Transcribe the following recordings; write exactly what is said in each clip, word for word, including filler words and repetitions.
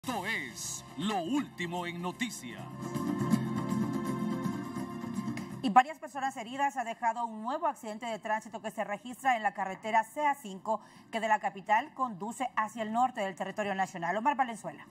Esto es lo último en noticias. Y varias personas heridas ha dejado un nuevo accidente de tránsito que se registra en la carretera C A cinco, que de la capital conduce hacia el norte del territorio nacional. Omar Valenzuela.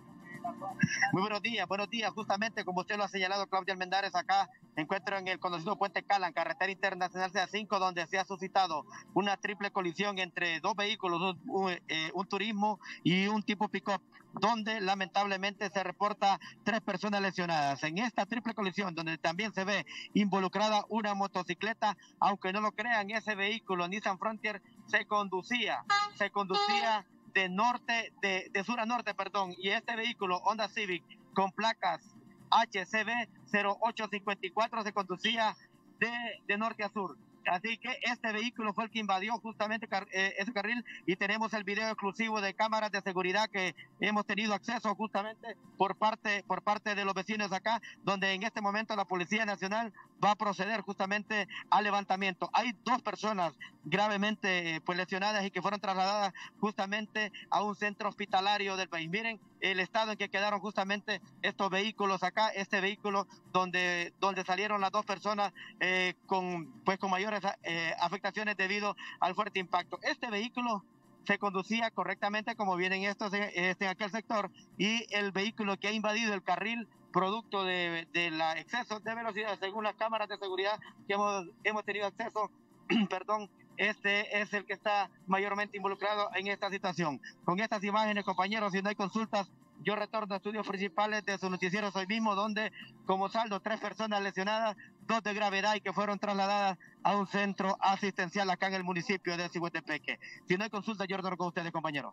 Muy buenos días, buenos días. Justamente como usted lo ha señalado, Claudia Almendares, acá encuentro en el conocido Puente Calan, carretera internacional C A cinco, donde se ha suscitado una triple colisión entre dos vehículos, un, un, eh, un turismo y un tipo pick-up, donde lamentablemente se reporta tres personas lesionadas. En esta triple colisión, donde también se ve involucrada una motocicleta, aunque no lo crean, ese vehículo Nissan Frontier se conducía, se conducía de norte, de, de sur a norte, perdón, y este vehículo Honda Civic con placas H C B cero ocho cinco cuatro se conducía de, de norte a sur. Así que este vehículo fue el que invadió justamente car eh, ese carril, y tenemos el video exclusivo de cámaras de seguridad que hemos tenido acceso justamente por parte, por parte de los vecinos acá, donde en este momento la Policía Nacional va a proceder justamente al levantamiento. Hay dos personas gravemente pues lesionadas y que fueron trasladadas justamente a un centro hospitalario del país. Miren el estado en que quedaron justamente estos vehículos acá, este vehículo donde, donde salieron las dos personas eh, con, pues, con mayores eh, afectaciones debido al fuerte impacto. Este vehículo se conducía correctamente como vienen estos este, en aquel sector, y el vehículo que ha invadido el carril producto de, de la exceso de velocidad, según las cámaras de seguridad que hemos, hemos tenido acceso, perdón, este es el que está mayormente involucrado en esta situación. Con estas imágenes, compañeros, si no hay consultas, yo retorno a estudios principales de su noticiero hoy mismo, donde como saldo tres personas lesionadas, dos de gravedad y que fueron trasladadas a un centro asistencial acá en el municipio de Cihuetepeque. Si no hay consultas, yo retorno con ustedes, compañeros.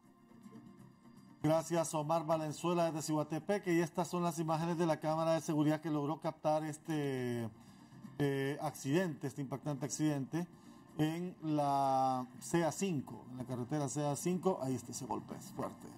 Gracias, Omar Valenzuela desde Cihuatepeque, y estas son las imágenes de la cámara de seguridad que logró captar este eh, accidente, este impactante accidente en la C A cinco, en la carretera C A cinco. Ahí está ese golpe, es fuerte.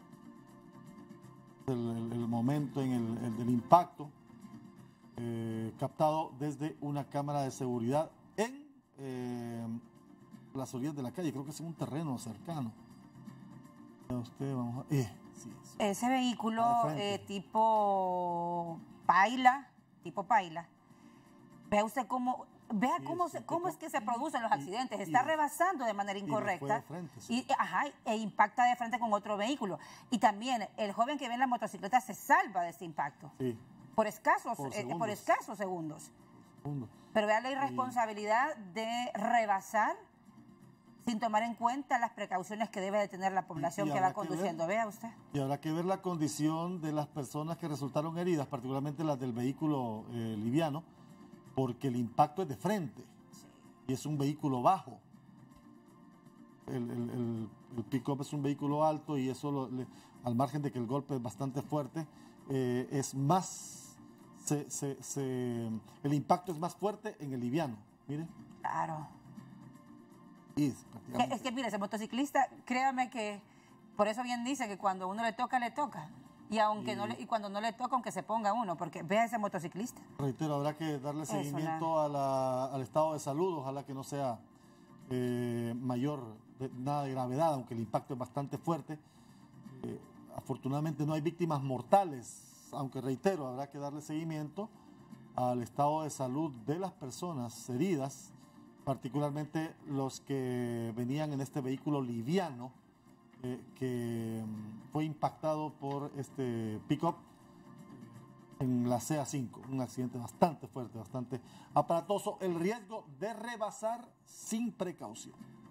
El, el, el momento en el, el del impacto, eh, captado desde una cámara de seguridad en eh, las orillas de la calle, creo que es en un terreno cercano. Usted, vamos a... eh, sí, sí. Ese vehículo eh, tipo paila, tipo paila, vea usted cómo, vea sí, cómo, se, cómo es que se producen los accidentes, y, está y, rebasando de manera incorrecta y, de frente, sí. y ajá, e impacta de frente con otro vehículo. Y también el joven que ve en la motocicleta se salva de este impacto, sí. por, escasos, por, eh, por escasos segundos. segundos. Pero vea la irresponsabilidad y... de rebasar sin tomar en cuenta las precauciones que debe de tener la población que va conduciendo. Que ver, Vea usted. Y habrá que ver la condición de las personas que resultaron heridas, particularmente las del vehículo eh, liviano, porque el impacto es de frente, sí. y es un vehículo bajo. El, el, el, el pick-up es un vehículo alto, y eso, lo, le, al margen de que el golpe es bastante fuerte, eh, es más, se, se, se, el impacto es más fuerte en el liviano. Mire. Claro. Es, es que mire, ese motociclista, créame que por eso bien dice que cuando uno le toca, le toca. Y aunque y, no le, y cuando no le toca, aunque se ponga uno, porque vea ese motociclista. Reitero, habrá que darle seguimiento a la, al estado de salud, ojalá que no sea eh, mayor, de, nada de gravedad, aunque el impacto es bastante fuerte. Eh, afortunadamente no hay víctimas mortales, aunque reitero, habrá que darle seguimiento al estado de salud de las personas heridas, particularmente los que venían en este vehículo liviano eh, que fue impactado por este pick-up en la C A cinco, un accidente bastante fuerte, bastante aparatoso, el riesgo de rebasar sin precaución.